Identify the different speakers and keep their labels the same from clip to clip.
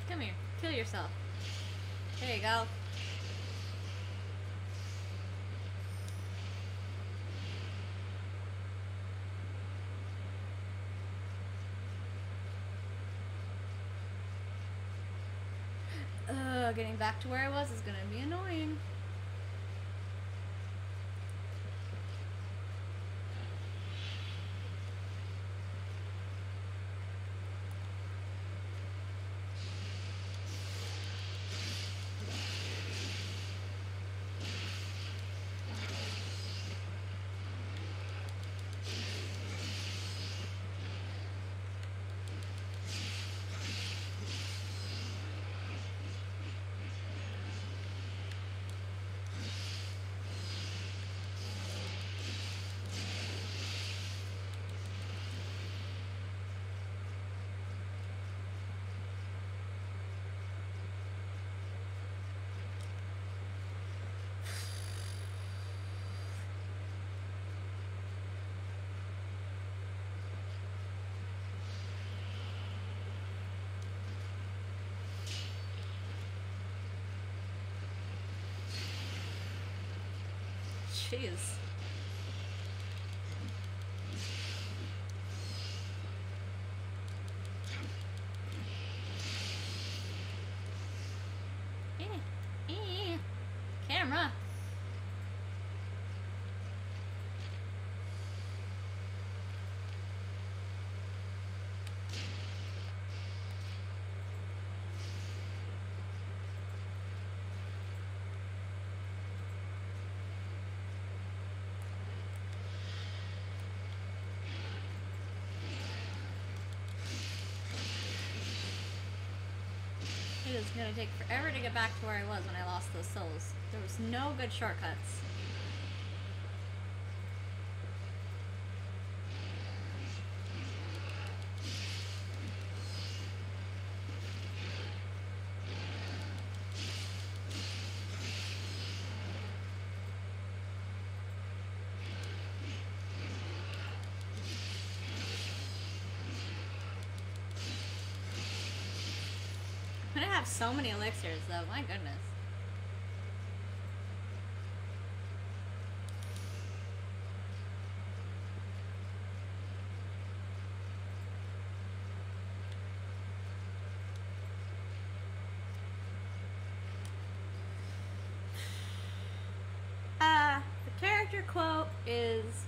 Speaker 1: Come here. Kill yourself. There you go. Getting back to where I was is gonna be annoying. Jeez. Camera. It is gonna take forever to get back to where I was when I lost those souls. There was no good shortcuts. I'm gonna have so many elixirs though, my goodness. The character quote is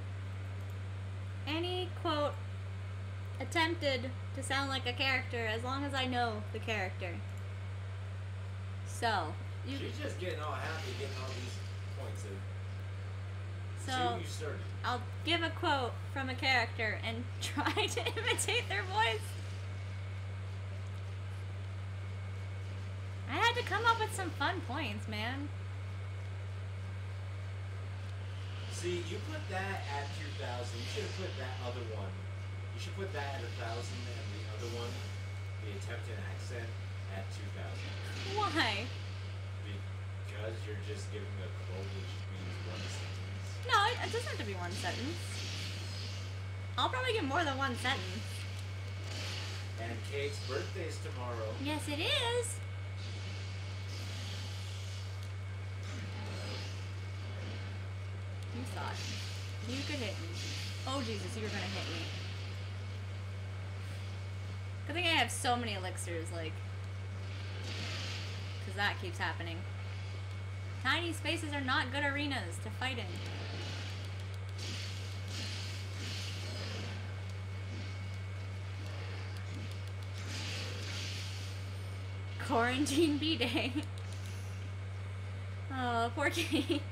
Speaker 1: any quote attempted to sound like a character as long as I know the character. So
Speaker 2: she's just getting all happy, getting all these points in.
Speaker 1: So
Speaker 2: you started.
Speaker 1: I'll give a quote from a character and try to imitate their voice. I had to come up with some fun points, man.
Speaker 2: See, you put that at 2,000. You should have put that other one. You should put that at 1,000 and the other one, the attempted accent, at 2,000.
Speaker 1: Why?
Speaker 2: Because you're just giving a quote which means one sentence.
Speaker 1: No, it doesn't have to be one sentence. I'll probably get more than one sentence.
Speaker 2: And Kate's birthday's tomorrow.
Speaker 1: Yes, it is. You thought you could hit me. Oh, Jesus, you were gonna hit me. Good thing I have so many elixirs, like, because that keeps happening. Tiny spaces are not good arenas to fight in. Quarantine B-Day. Oh, poor Kate.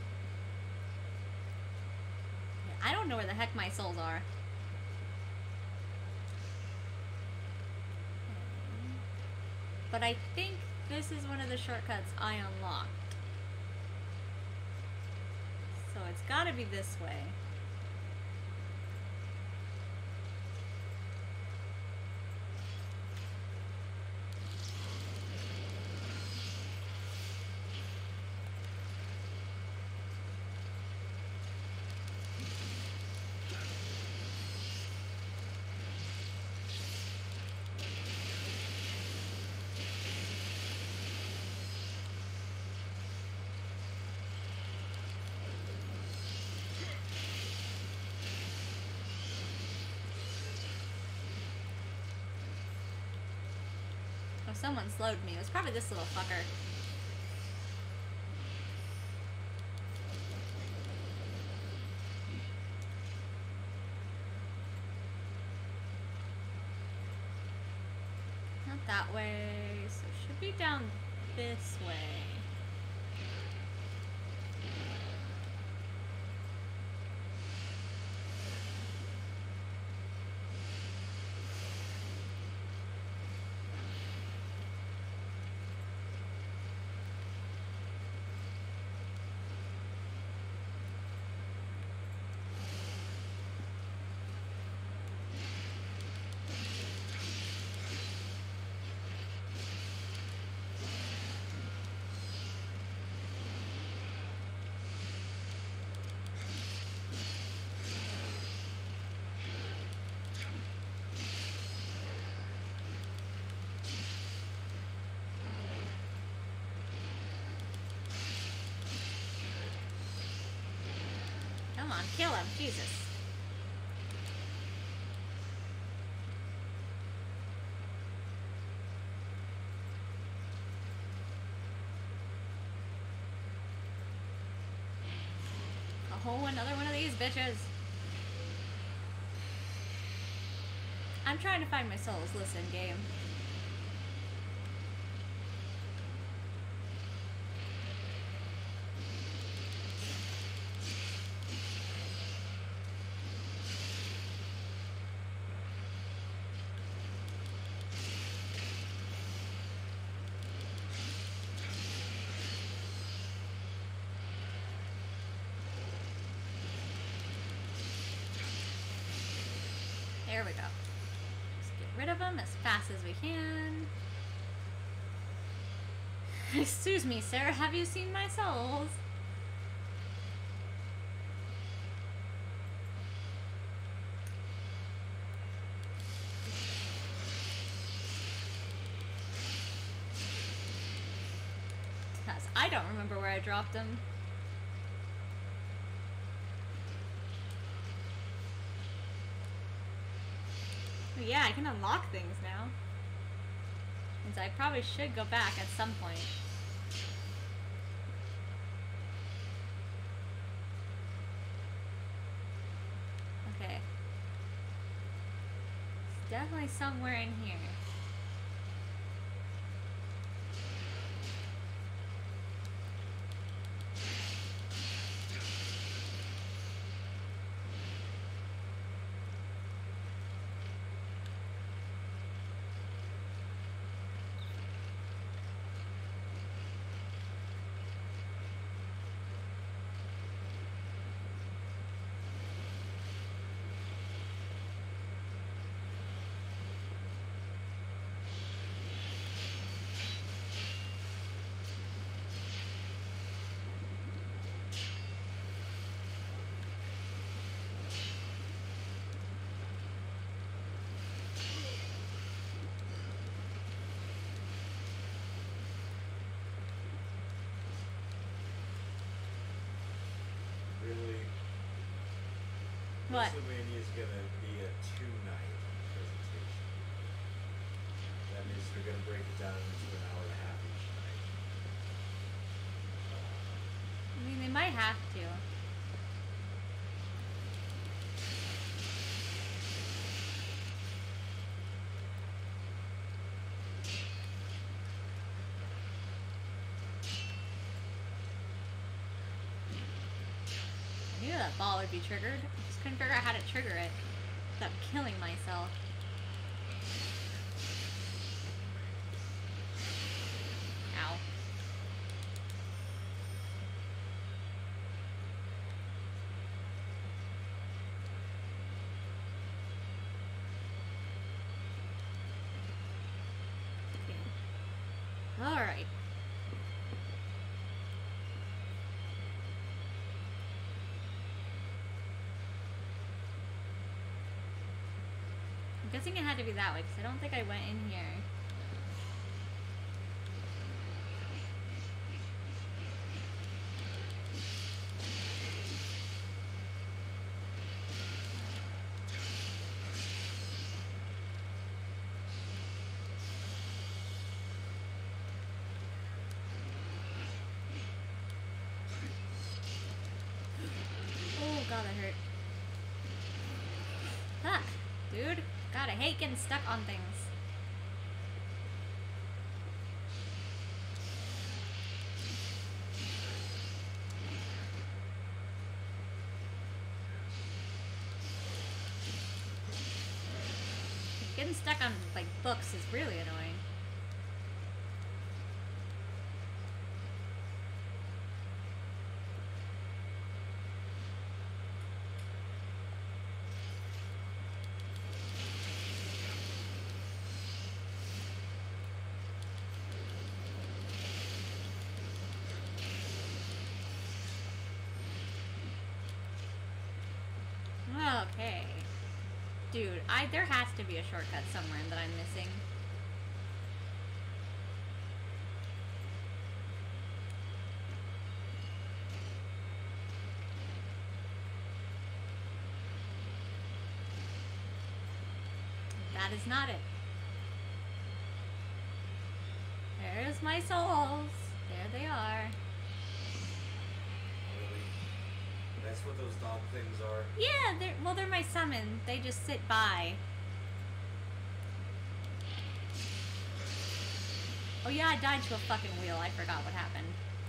Speaker 1: I don't know where the heck my souls are. But I think this is one of the shortcuts I unlocked. So it's gotta be this way. Oh, someone slowed me. It was probably this little fucker. Not that way, so it should be down this way. Come on, kill him, Jesus. Oh, another one of these bitches. I'm trying to find my souls. Listen, game. There we go. Just get rid of them as fast as we can. Excuse me, sir. Have you seen my souls? Because I don't remember where I dropped them. Oh, yeah, I can unlock things now. And so I probably should go back at some point. Okay. It's definitely somewhere in here.
Speaker 2: Really?
Speaker 1: What?
Speaker 2: WrestleMania is gonna be a 2-night presentation. That means they're gonna break it down into an hour and a half each night.
Speaker 1: I mean, they might have to. I knew that ball would be triggered. I just couldn't figure out how to trigger it without killing myself. Ow. Okay. Alright. I'm guessing it had to be that way, because I don't think I went in here. God, I hate getting stuck on things. Getting stuck on, like, books is really annoying. Okay. Dude, there has to be a shortcut somewhere that I'm missing. That is not it. There's my souls. There they are.
Speaker 2: Really? That's what those dog things are?
Speaker 1: Yeah, they're my summon. They just sit by. Oh yeah, I died to a fucking wheel. I forgot what happened.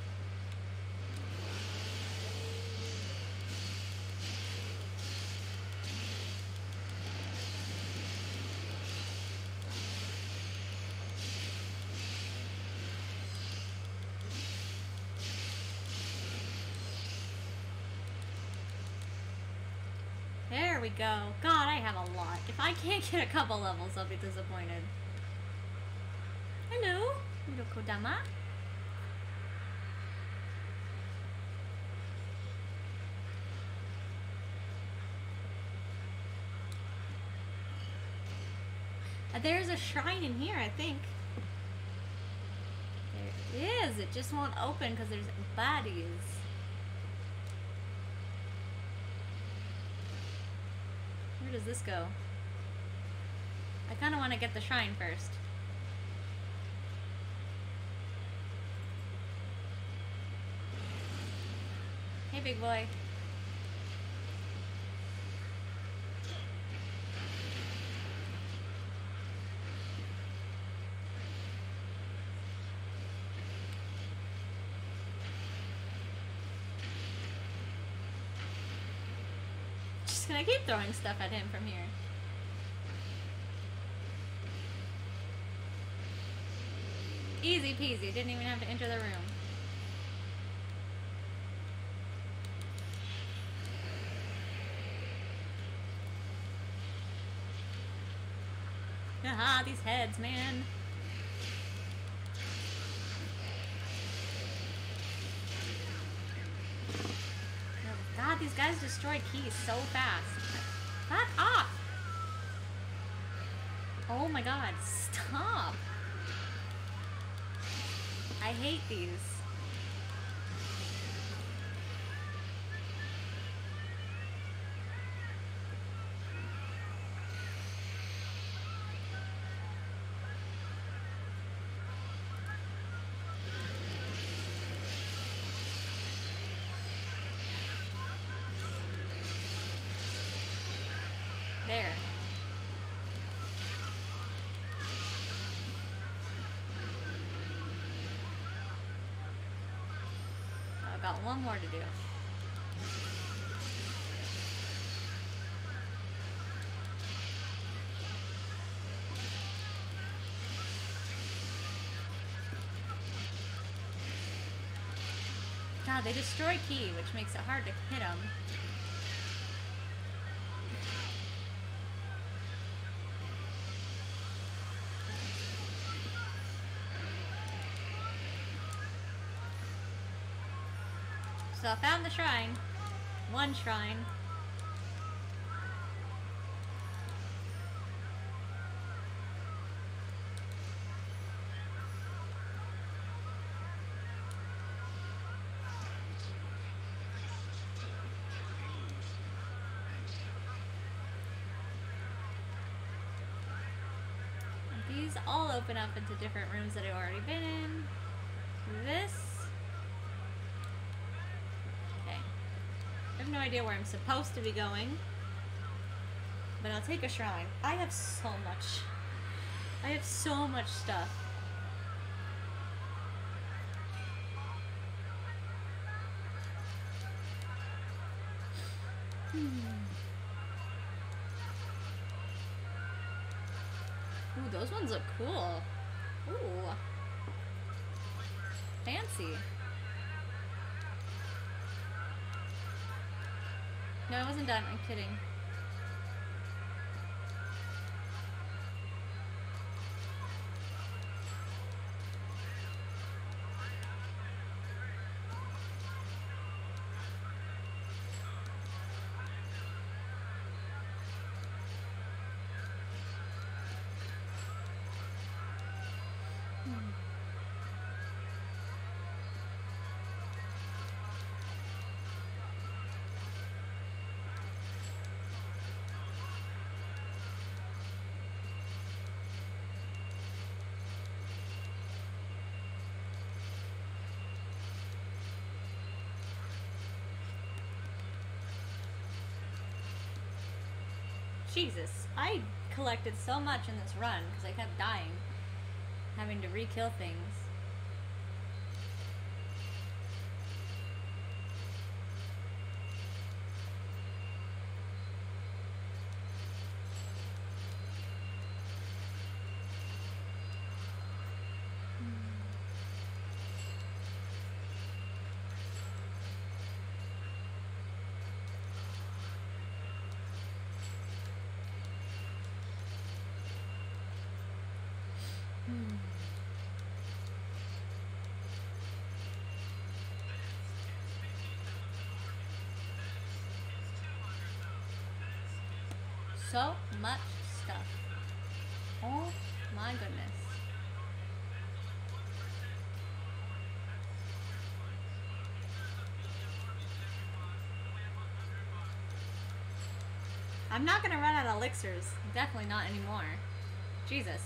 Speaker 1: There we go. God, I have a lot. If I can't get a couple levels, I'll be disappointed. Hello, Kodama. There's a shrine in here, I think. There it is. It just won't open because there's baddies. Where does this go? I kind of want to get the shrine first. Hey, big boy. Just gonna keep throwing stuff at him from here. Easy peasy, didn't even have to enter the room. Haha, these heads, man. God, these guys destroy keys so fast. Back off! Oh my god, stop! I hate these. There. I've got one more to do. God, they destroy key, which makes it hard to hit them. So I found the shrine. One shrine. And these all open up into different rooms that I've already been in. This. I have no idea where I'm supposed to be going. But I'll take a shrine. I have so much. I have so much stuff. Ooh, those ones look cool. Ooh. Fancy. No, I wasn't done. I'm kidding. Jesus, I collected so much in this run because I kept dying, having to re-kill things. So much stuff. Oh my goodness. I'm not gonna run out of elixirs. Definitely not anymore. Jesus.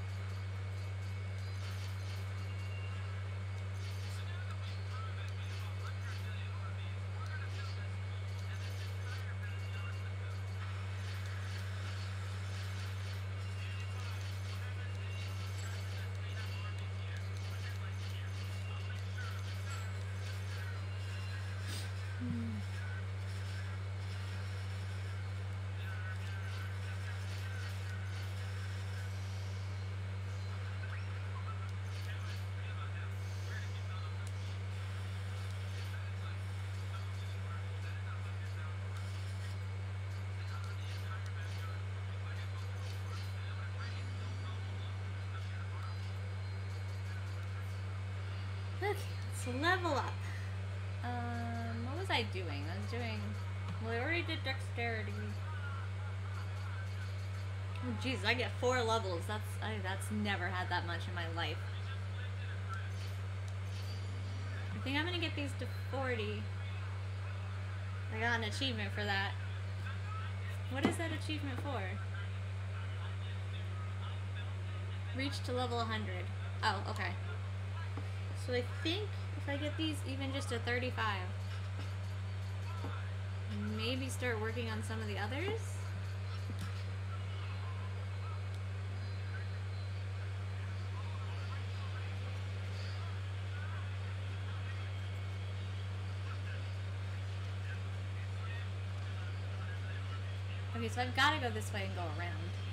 Speaker 1: Okay, let's level up. What was I doing? I was doing... Well, I already did dexterity. Oh, jeez, I get 4 levels. That's never had that much in my life. I think I'm gonna get these to 40. I got an achievement for that. What is that achievement for? Reach to level 100. Oh, okay. So I think if I get these even just to 35, maybe start working on some of the others? Okay, so I've got to go this way and go around.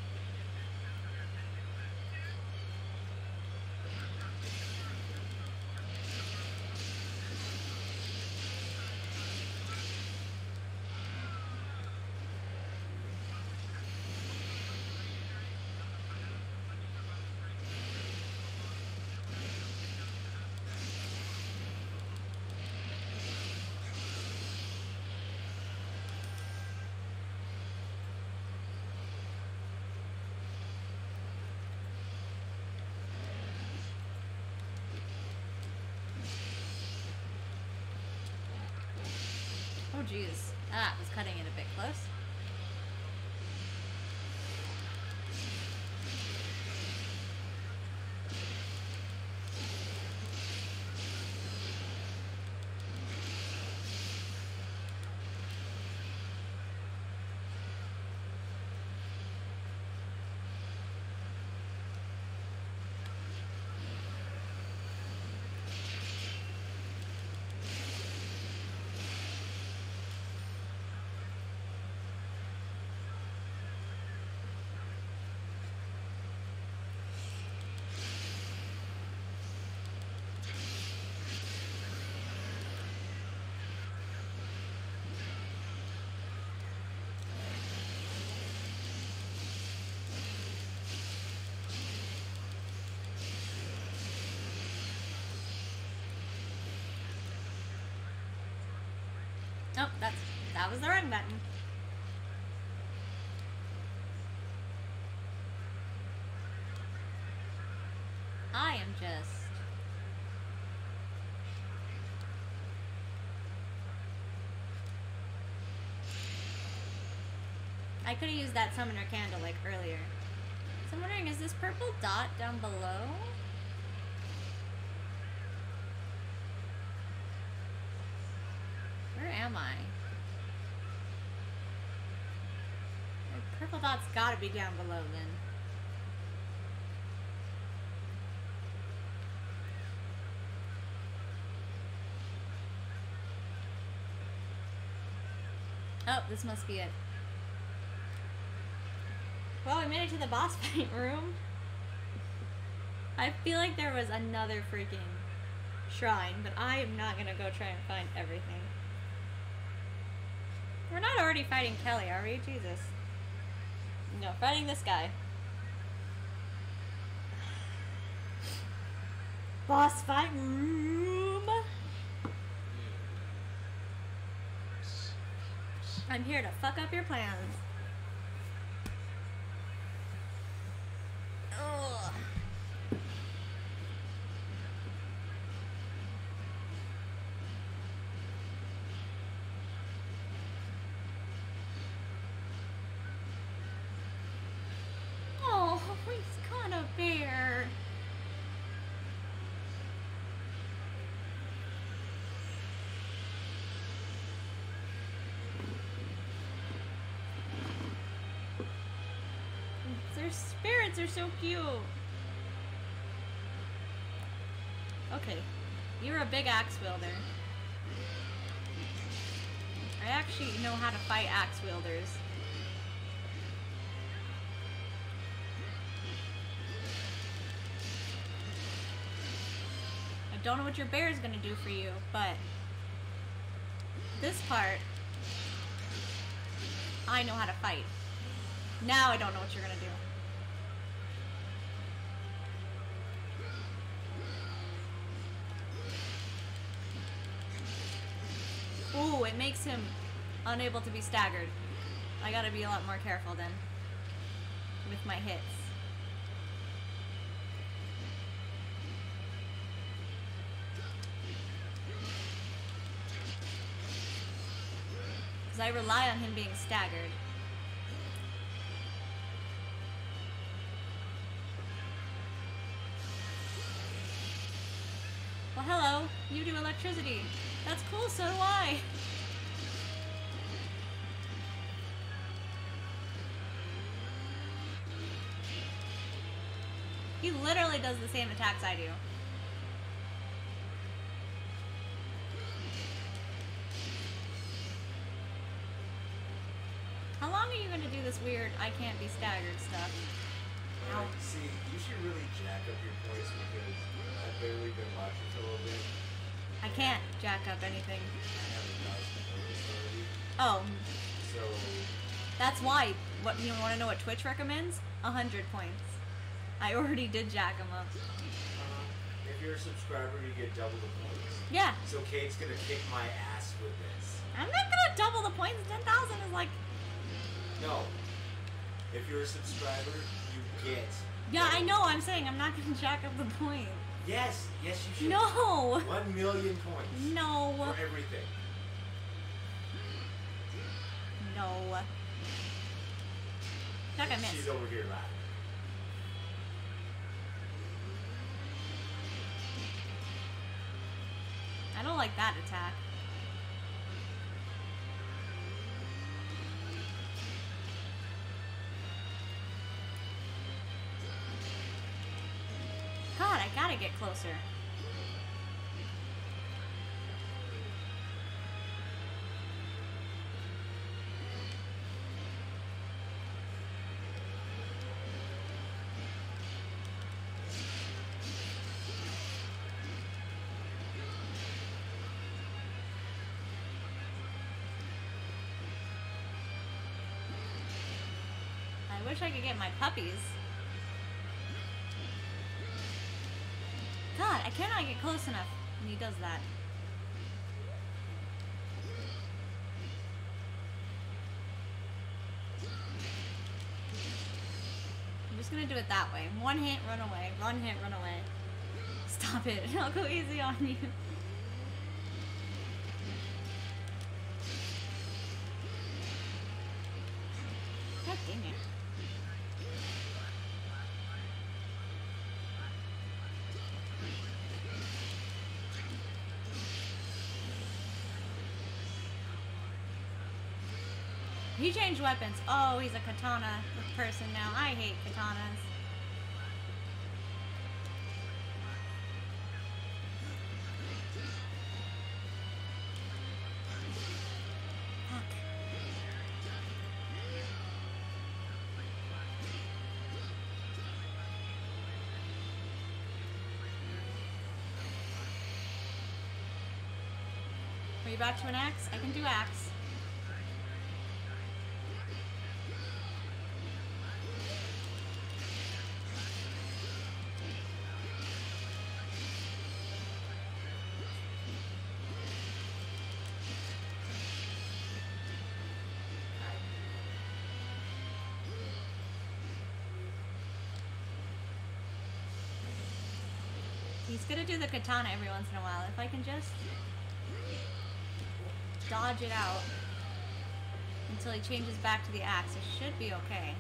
Speaker 1: Oh geez, that was cutting it a bit close. Oh, that was the wrong button. I am just... I could have used that summoner candle like earlier. So I'm wondering, is this purple dot down below? Where am I? The purple dot's gotta be down below then. Oh, this must be it. Well, we made it to the boss fight room. I feel like there was another freaking shrine, but I am not gonna go try and find everything. We're not already fighting Kelly, are we? Jesus. No, fighting this guy. Boss fight room! I'm here to fuck up your plans. Ugh. Oh, he's got a bear. Their spirits are so cute. Okay, you're a big axe wielder. I actually know how to fight axe wielders. I don't know what your bear is gonna do for you, but this part, I know how to fight. Now I don't know what you're gonna do. Ooh, it makes him unable to be staggered. I gotta be a lot more careful then with my hits. Because I rely on him being staggered. Well, hello. You do electricity. That's cool, so do I. He literally does the same attacks I do. How long are you gonna do this weird I can't be staggered stuff?
Speaker 2: See, you should really jack up your points because I've barely been watching for a little bit.
Speaker 1: I can't jack up anything.
Speaker 2: I have 1,000 points already.
Speaker 1: Oh.
Speaker 2: So...
Speaker 1: That's why. What, you want to know what Twitch recommends? 100 points. I already did jack them up.
Speaker 2: If you're a subscriber, you get double the points.
Speaker 1: Yeah.
Speaker 2: So Kate's gonna kick my ass with this.
Speaker 1: I'm not gonna double the points. 10,000 is like...
Speaker 2: No. If you're a subscriber, you get...
Speaker 1: Yeah, I know. I'm saying I'm not gonna jack up the points.
Speaker 2: Yes. Yes, you should.
Speaker 1: No.
Speaker 2: 1 million points.
Speaker 1: No.
Speaker 2: For everything.
Speaker 1: No. Fuck, I missed.
Speaker 2: She's over here laughing.
Speaker 1: I don't like that attack. God, I gotta get closer. I wish I could get my puppies. God, I cannot get close enough when he does that. gonna do it that way. One hit, run away. One hit, run away. Stop it. I'll go easy on you. God dang it. He changed weapons. Oh, he's a katana person now. I hate katanas. Fuck. Are you back to an axe? I can do axe. He's gonna do the katana every once in a while. If I can just dodge it out until he changes back to the axe, it should be okay.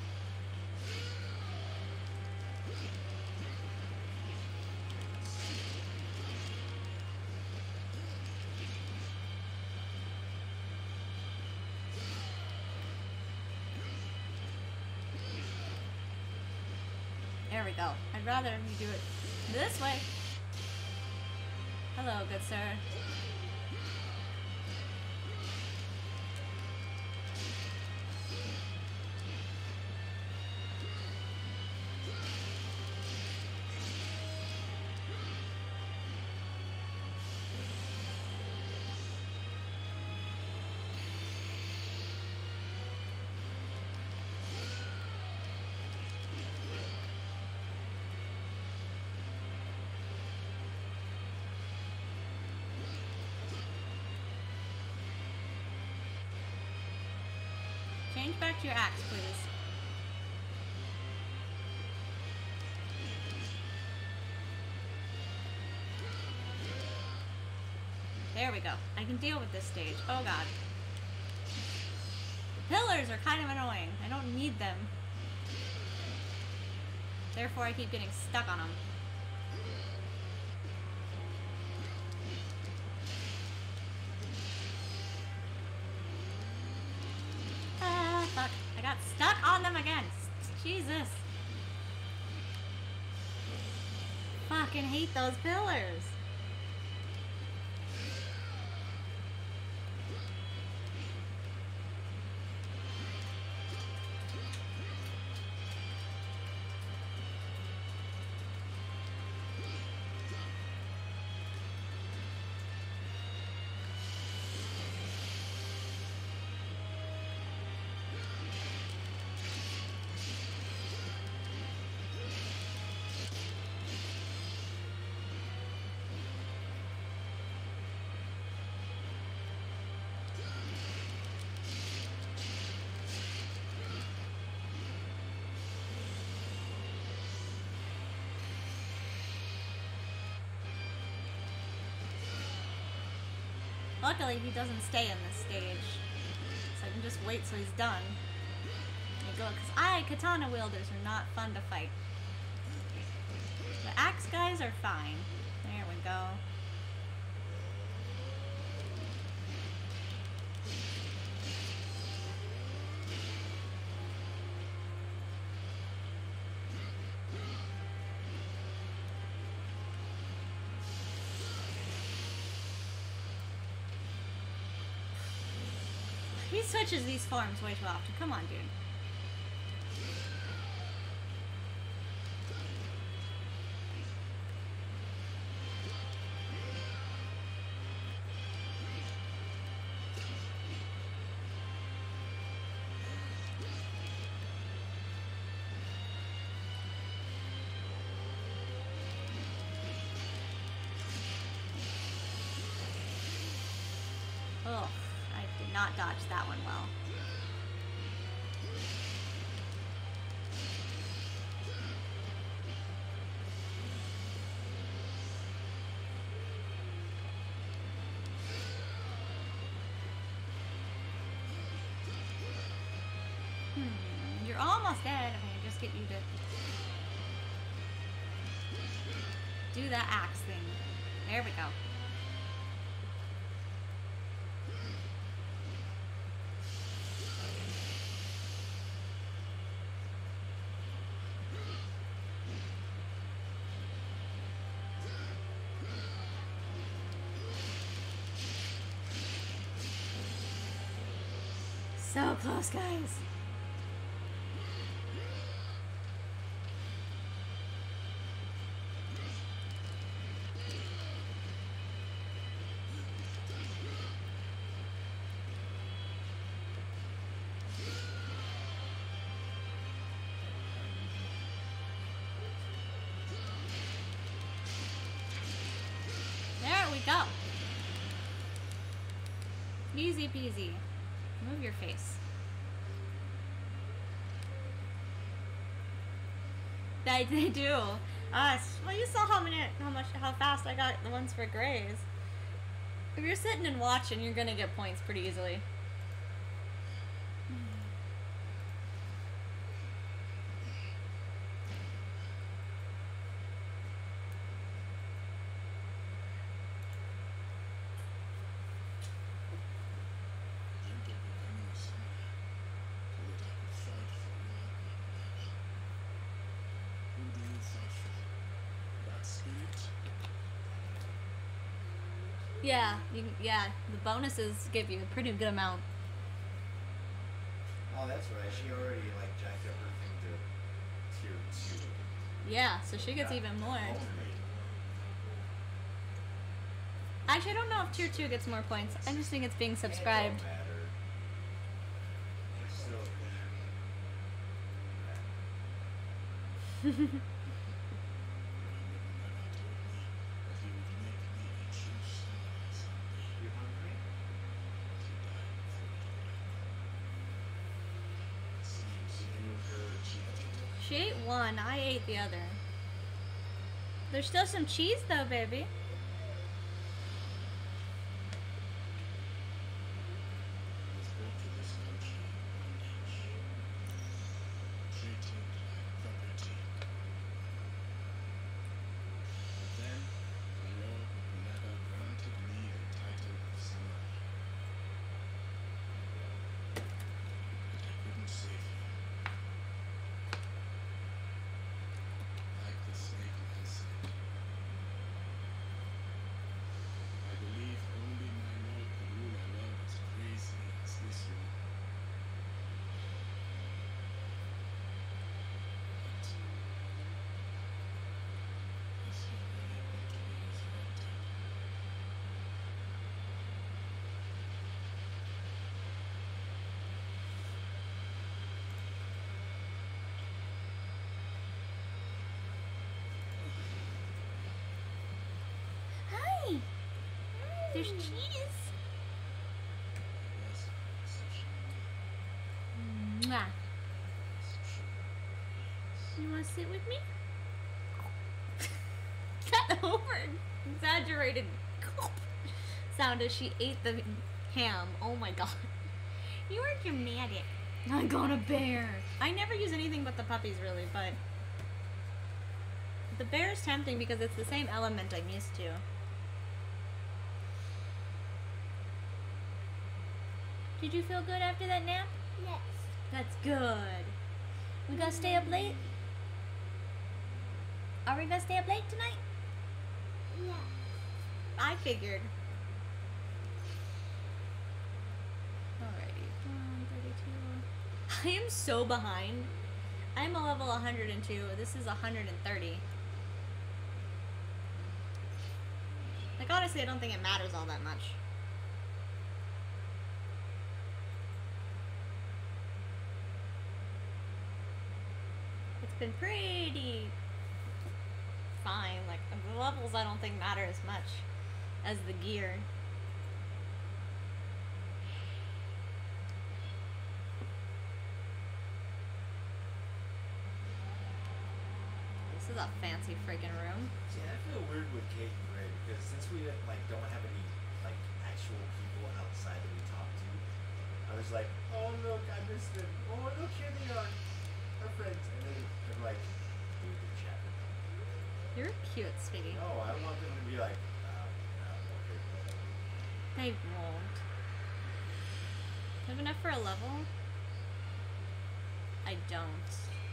Speaker 1: There we go. I'd rather you do it this way. Hello, good sir. Change back to your axe, please. There we go. I can deal with this stage. Oh god. Pillars are kind of annoying. I don't need them. Therefore, I keep getting stuck on them. Fuck. I got stuck on them again. Jesus. Fucking hate those pillars. Luckily, he doesn't stay in this stage, so I can just wait till he's done. There you go, because katana wielders are not fun to fight. The axe guys are fine. There we go. He switches these forms way too often. Come on, dude. Ugh. Not dodge that one well. You're almost dead. Okay, just get you to do that axe thing. There we go. So close, guys. There we go. Easy peasy. Move your face. They do. Well, you saw how fast I got the ones for grays. If you're sitting and watching, you're gonna get points pretty easily. Yeah, the bonuses give you a pretty good amount.
Speaker 2: Oh, that's right. She already like jacked up her thing to tier 2.
Speaker 1: Yeah, so she gets even more. Actually, I don't know if tier 2 gets more points. I just think it's being subscribed.
Speaker 2: It don't matter. We're still You hungry?
Speaker 1: She ate one, I ate the other. There's still some cheese though, baby. Hi! There's cheese! Mwah. You wanna sit with me? That over exaggerated sound as she ate the ham. Oh my god. You are dramatic. I got a bear. I never use anything but the puppies really, but the bear is tempting because it's the same element I'm used to. Did you feel good after that nap?
Speaker 3: Yes.
Speaker 1: That's good. We gonna stay up late? Are we gonna stay up late tonight?
Speaker 3: Yeah.
Speaker 1: I figured. Alrighty. 132. I am so behind. I'm a level 102. This is 130. Like, honestly, I don't think it matters all that much. It's been pretty fine. Like, the levels I don't think matter as much as the gear. This is a fancy freaking room.
Speaker 2: See, I feel weird with Kate and Ray because since we like don't have any like actual people outside that we talk to, I was like, oh look, I missed them. Oh look, here they are. Perfect. And then they're like, dude, they're chatting.
Speaker 1: You're cute, sweetie.
Speaker 2: No, I don't want them to be like, okay.
Speaker 1: They won't. Do you have enough for a level? I don't.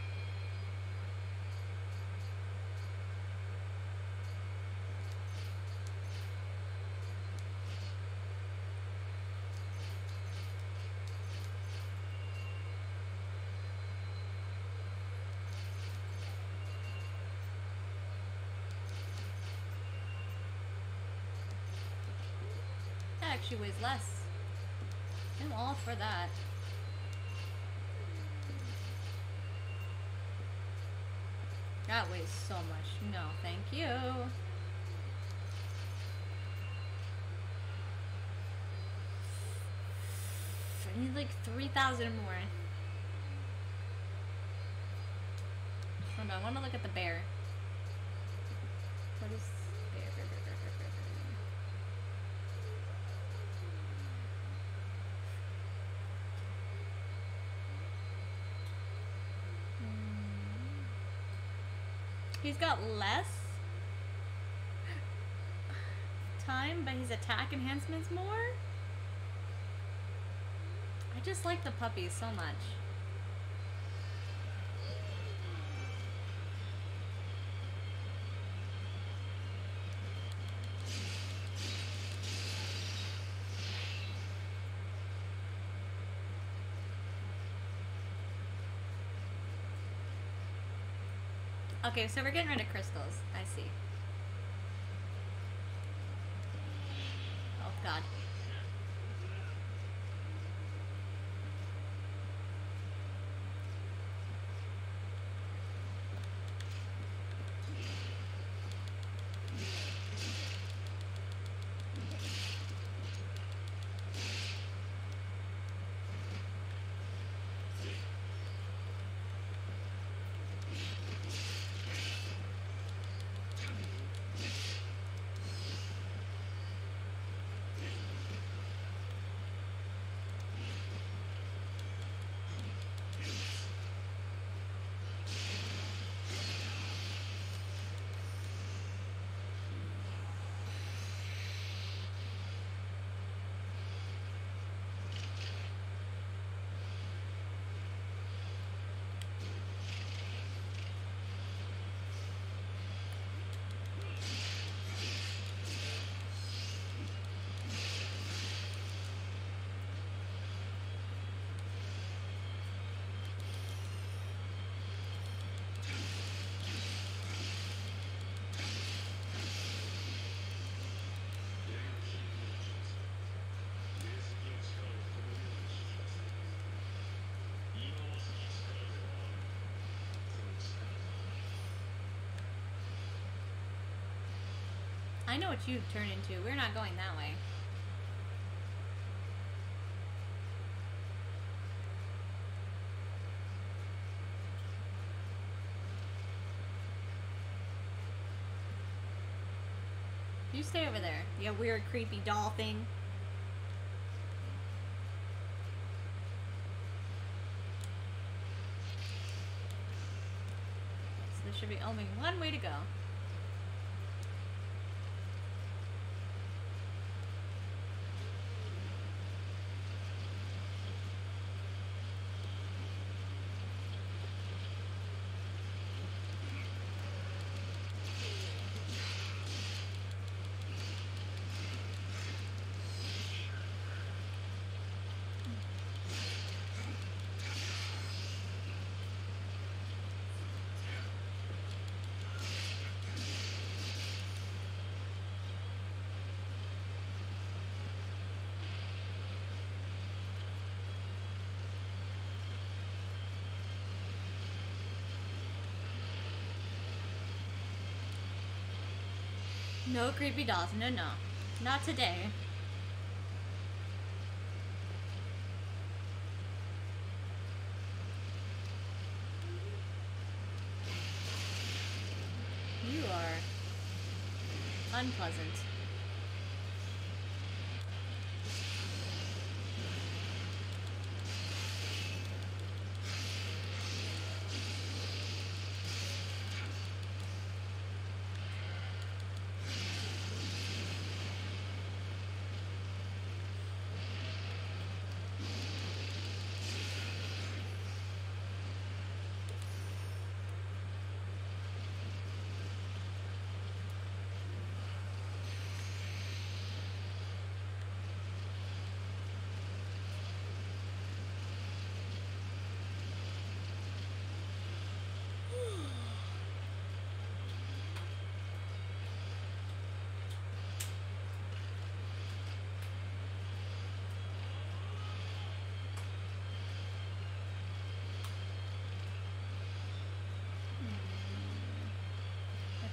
Speaker 1: That actually weighs less. I'm all for that. That weighs so much. No, thank you. I need like 3,000 more. Hold on, I want to look at the bear. What is bear? He's got less time, but his attack enhancement's more? I just like the puppies so much. Okay, so we're getting rid of crystals. I see. Oh, God. I know what you've turned into. We're not going that way. You stay over there. You weird, creepy doll thing. So there should be only one way to go. No creepy dolls. No, no. Not today. You are unpleasant.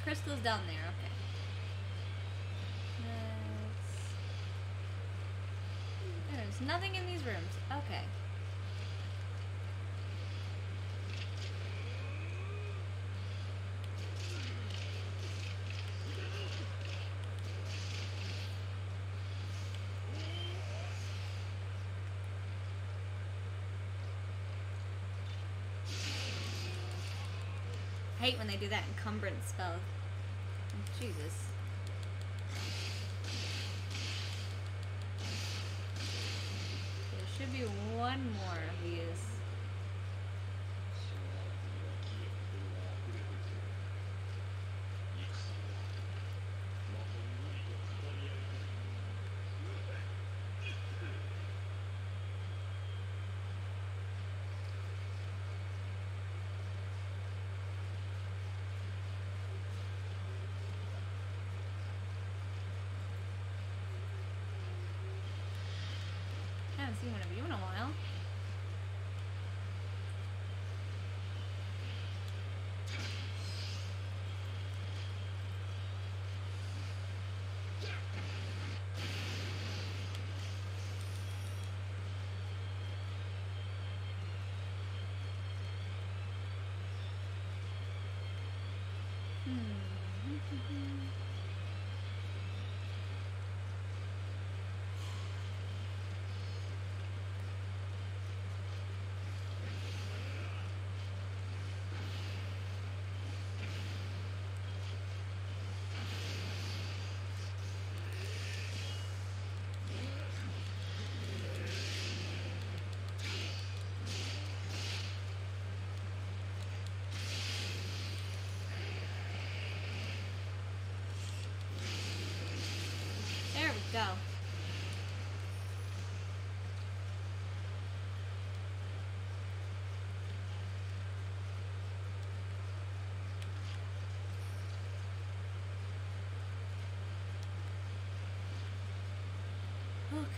Speaker 1: crystals down there. Okay. There's nothing in these rooms. Okay. I hate when they do that encumbrance spell. Oh, Jesus. There should be one more of these. I haven't seen one of you in a while. There we go. Okay.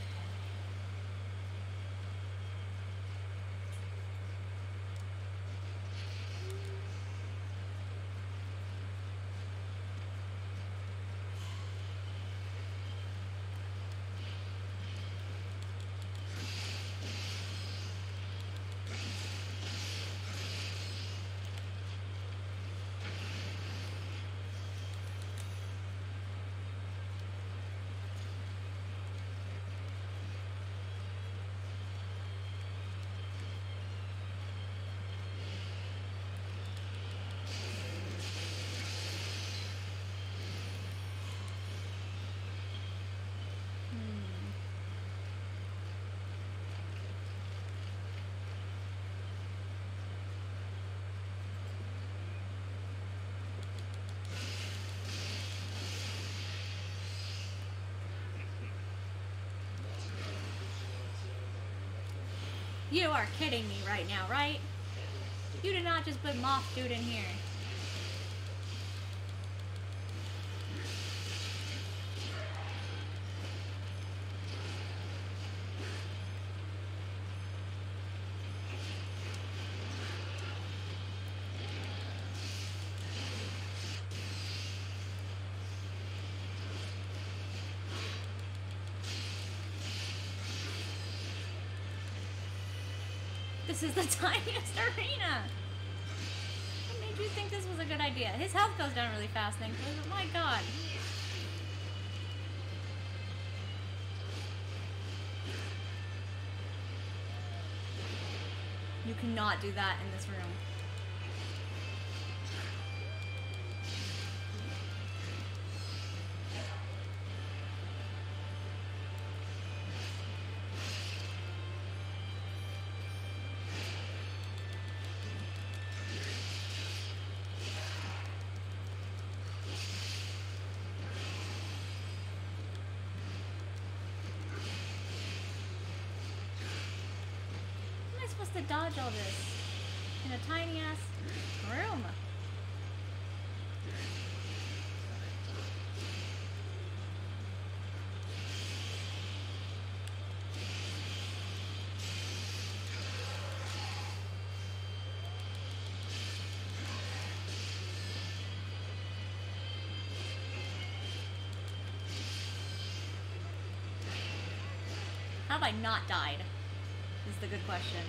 Speaker 1: You are kidding me right now, right? You did not just put Moth Dude in here. This is the tiniest arena. What made you think this was a good idea? His health goes down really fast, thankfully, but my god. You cannot do that in this room. To dodge all this in a tiny ass room. have I not died? Is the good question.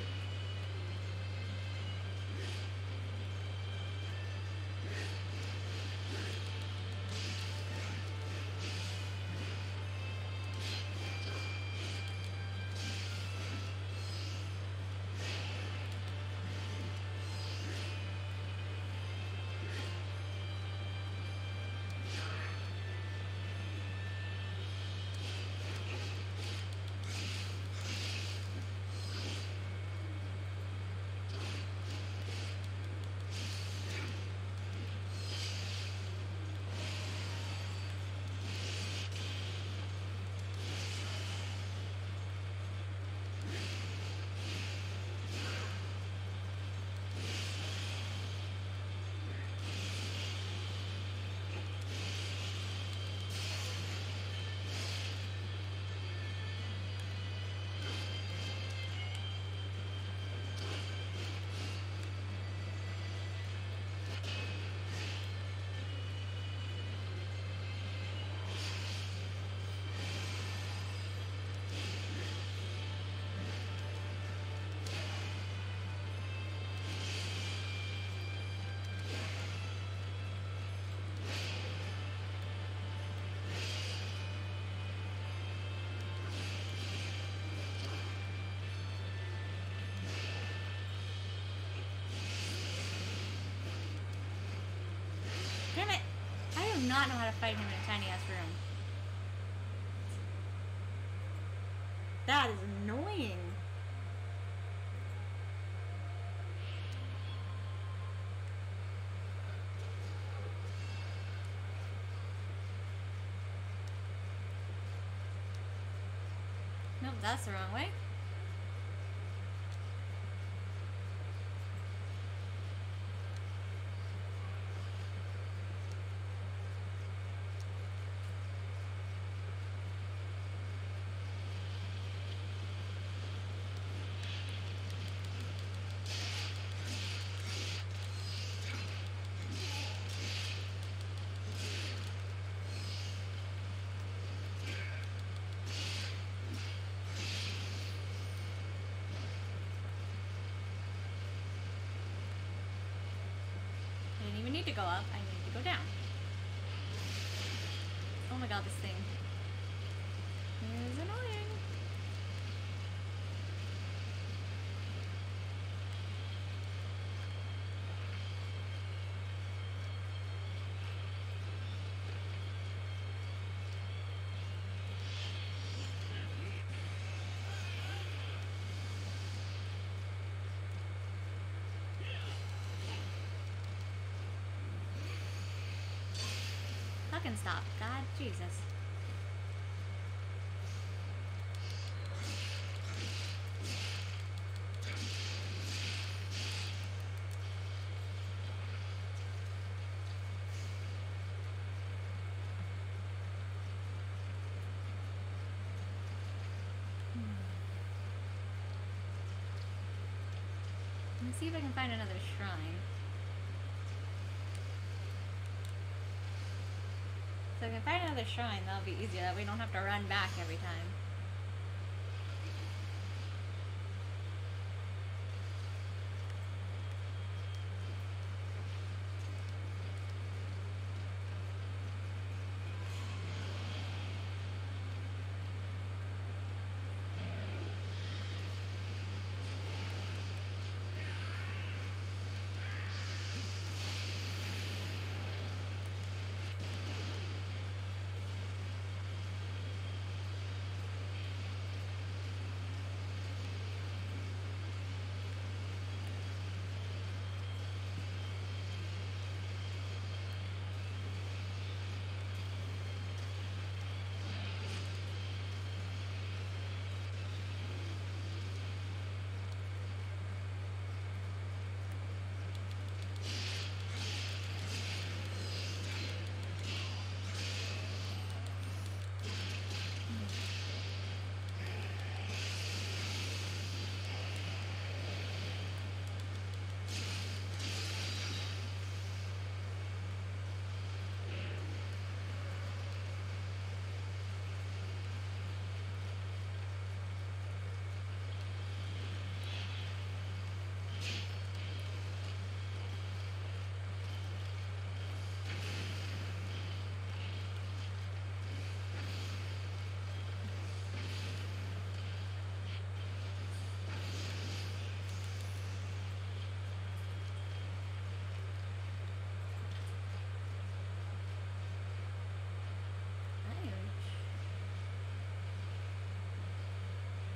Speaker 1: Damn it! I do not know how to fight him in a tiny ass room. That is annoying. Nope, that's the wrong way. I didn't even need to go up, I need to go down. Oh my god, this thing is annoying. Fucking stop. God, Jesus. Let me see if I can find another shrine. So if I can find another shrine, that'll be easier. That way we don't have to run back every time.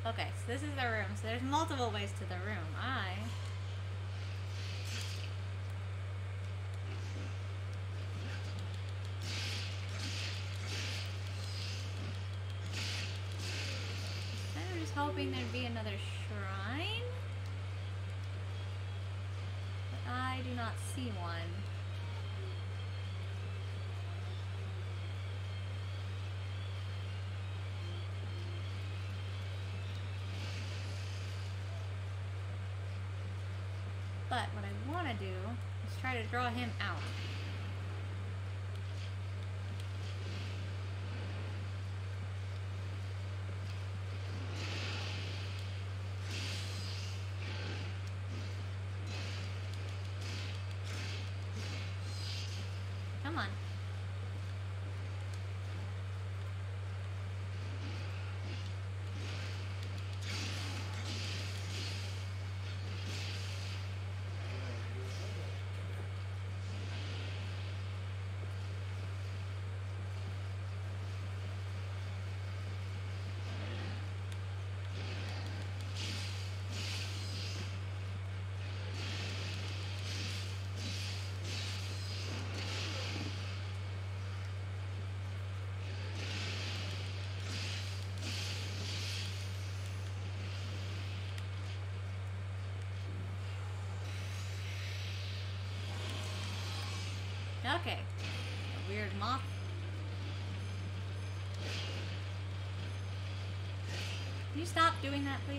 Speaker 1: Okay, so this is the room. So there's multiple ways to the room. I was just hoping there'd be another shrine. But I do not see one. But what I want to do is try to draw him out. Come on. Okay. A weird moth. Can you stop doing that, please?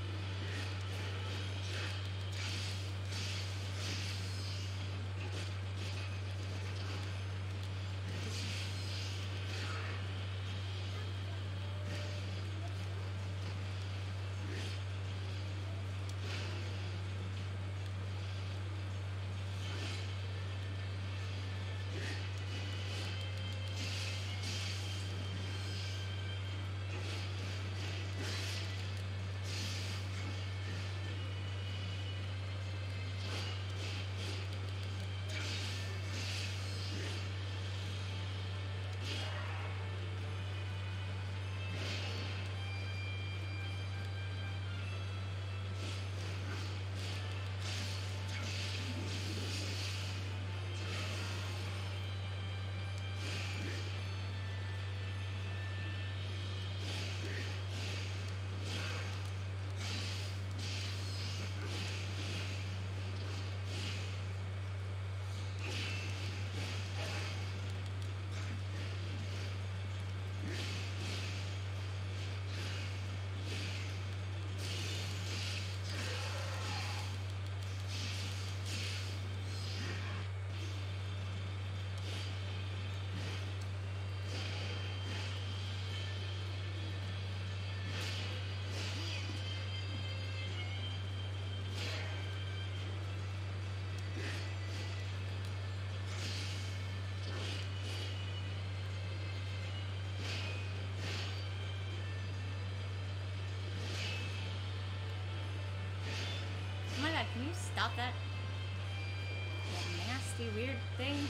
Speaker 1: Oh my god, can you stop that? That nasty, weird thing.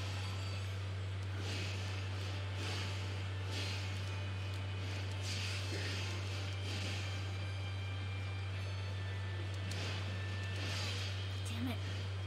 Speaker 1: Damn it.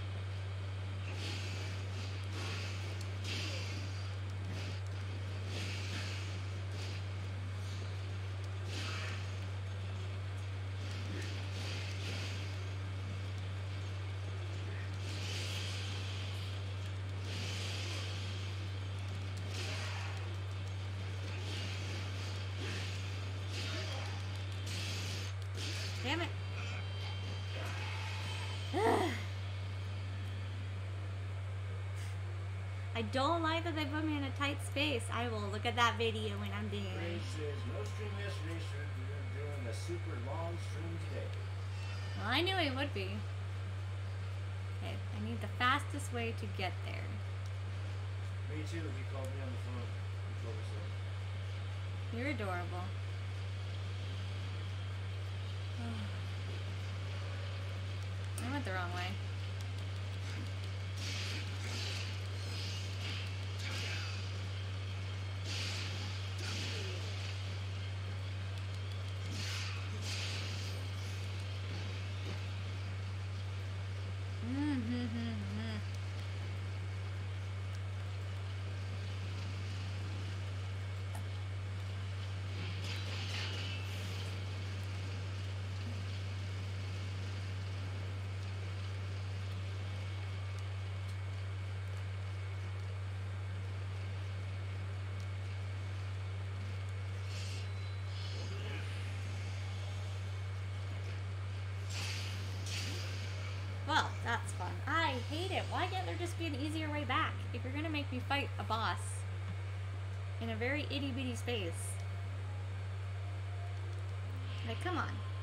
Speaker 1: Damn it. I don't like that they put me in a tight space. I will look at that video when I'm doing it.
Speaker 2: Ray says, no stream yesterday, so we're doing a super long stream today.
Speaker 1: Well, I knew it would be. Okay, I need the fastest way to get there.
Speaker 2: Me too, he called me on the phone. He told me so.
Speaker 1: You're adorable. I went the wrong way. Well, that's fun. I hate it. Why can't there just be an easier way back? If you're gonna make me fight a boss in a very itty bitty space. Like, come on.